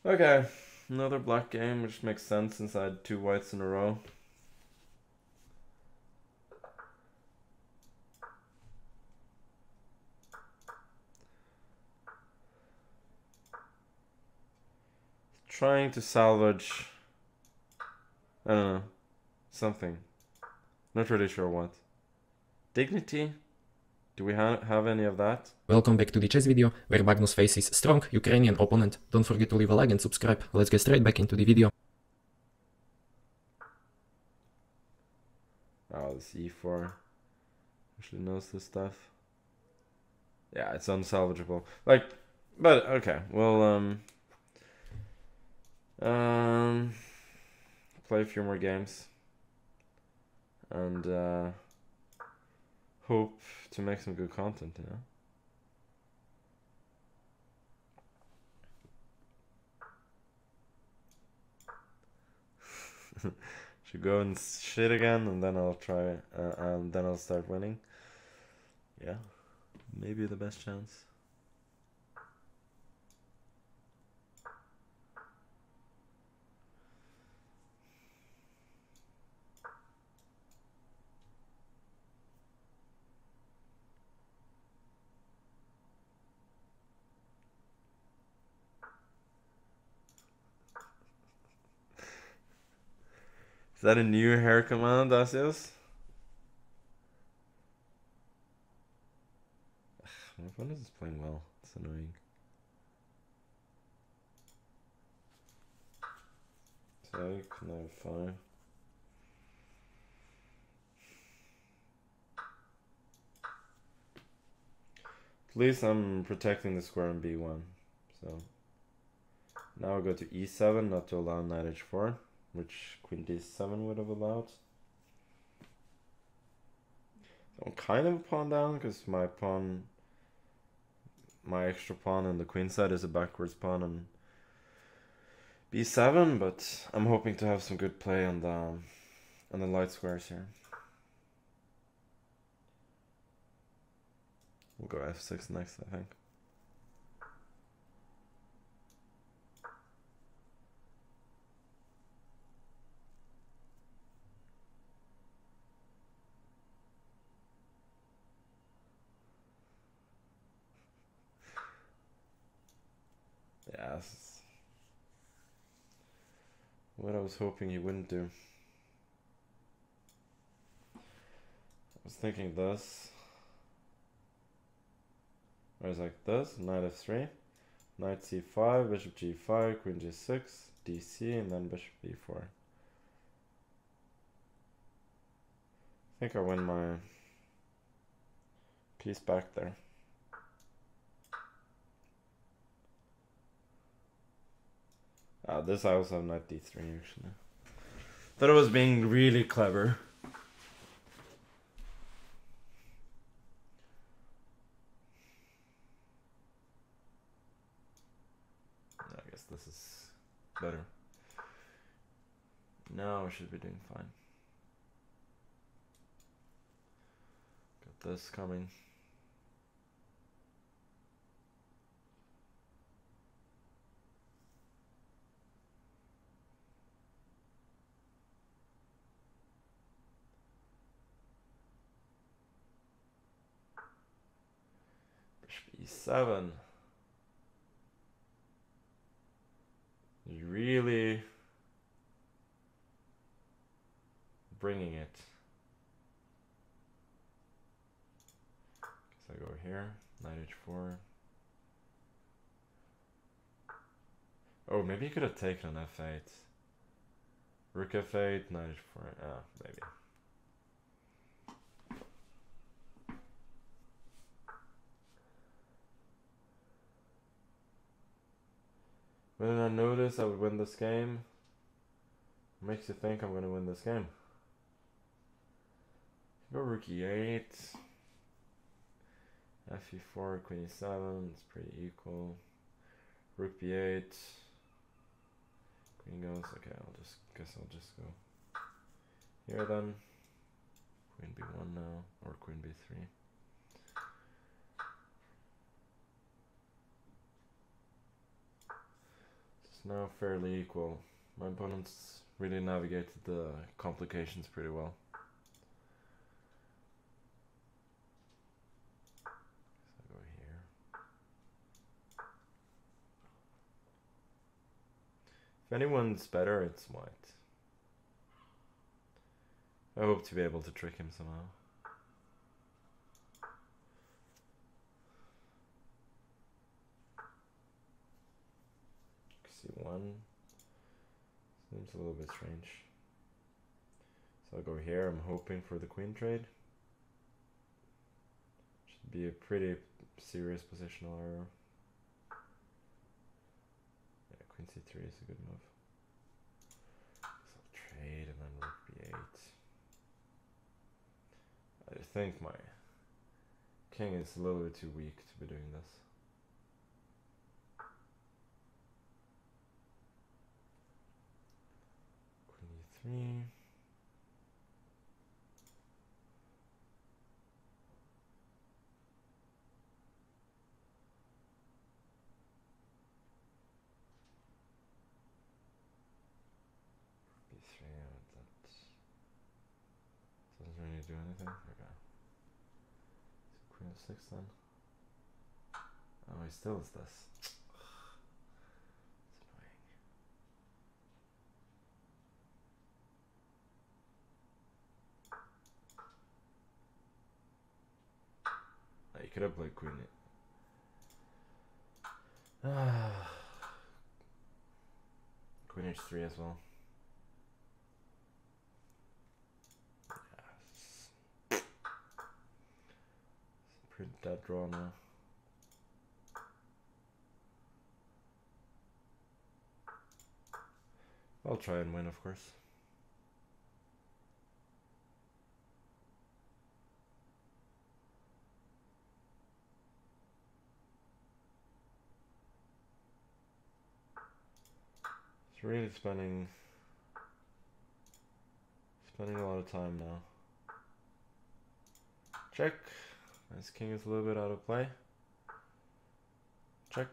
Okay, another black game, which makes sense since I had 2 whites in a row. Trying to salvage, I don't know, something. Not really sure what. Dignity? Do we have any of that? Welcome back to the chess video, where Magnus faces strong Ukrainian opponent. Don't forget to leave a like and subscribe. Let's get straight back into the video. Oh, this Ihor actually knows this stuff. Yeah, it's unsalvageable. Like, but okay, we'll play a few more games and hope to make some good content, you know. Should go and shit again, and then I'll try, and then I'll start winning. Yeah, maybe the best chance. Is that a new hair command, Asios? My opponent is playing well. It's annoying. Take, no, 5. At least I'm protecting the square on b1. So now I go to e7, not to allow knight h4, which queen d7 would have allowed. So I'm kind of a pawn down because my extra pawn on the queen side is a backwards pawn on b7, but I'm hoping to have some good play on the light squares here. We'll go f6 next, I think. Yeah, this is what I was hoping he wouldn't do. I was thinking this. I was like this, knight f3, knight c5, bishop g5, queen g6, dc, and then bishop b4. I think I win my piece back there. This I also have knight d3 actually. Thought I was being really clever. I guess this is better. Now I should be doing fine. Got this coming. e7. Really bringing it. Guess I go here, knight h4. Oh, maybe you could have taken on f8. Rook f8, knight h4. Ah, maybe. When I notice I would win this game, what makes you think I'm going to win this game? Go rook e8, fe4, queen e7, it's pretty equal. Rook b8, queen goes, okay, guess I'll just go here then. Queen b1 now, or queen b3. now fairly equal. My opponent's really navigated the complications pretty well. So I go here. If anyone's better, it's white. I hope to be able to trick him somehow. C1 seems a little bit strange. So I'll go here. I'm hoping for the queen trade. Should be a pretty serious positional error. Yeah, queen c3 is a good move. So I'll trade and then rook b8. I think my king is a little bit too weak to be doing this. Queen e3. Doesn't really do anything. Okay. So queen f6 then. Oh, he still is this. It's annoying. Oh, you could have played queen. Queen h3 as well. Yes. Pretty dead draw now. I'll try and win, of course. It's really spending a lot of time now. Check. This king is a little bit out of play. Check.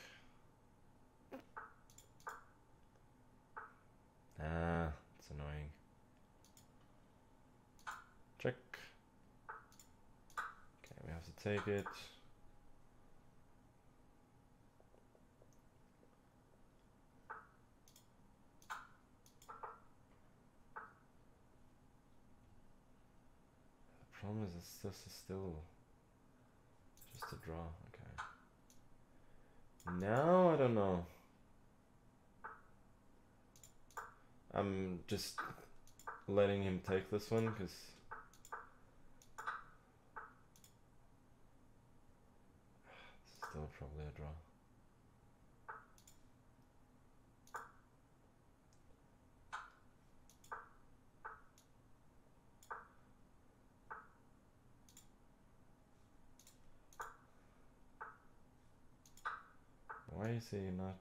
Ah, it's annoying. Check. Okay, we have to take it. The problem is this is still just a draw. Okay. Now I don't know. I'm just letting him take this one because it's still probably a draw. Why is he not?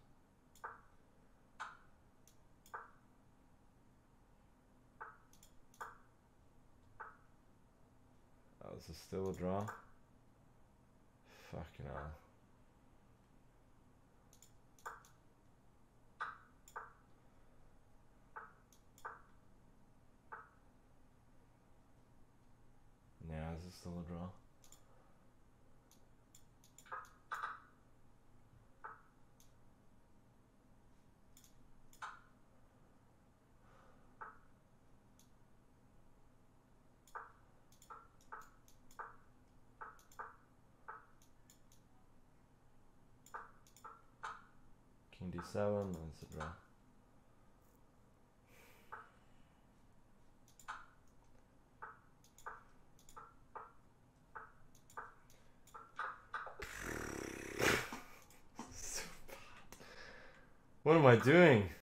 Oh, this is still a draw? Fucking hell. Yeah, this is still a draw. King d7, that's a draw. So bad. What am I doing?